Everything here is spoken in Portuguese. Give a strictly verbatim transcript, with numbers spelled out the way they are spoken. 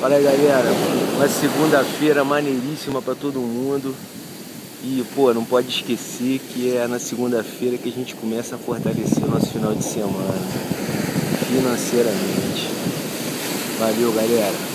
Fala aí, galera, uma segunda-feira maneiríssima pra todo mundo. E, pô, não pode esquecer que é na segunda-feira que a gente começa a fortalecer o nosso final de semana financeiramente. Valeu, galera.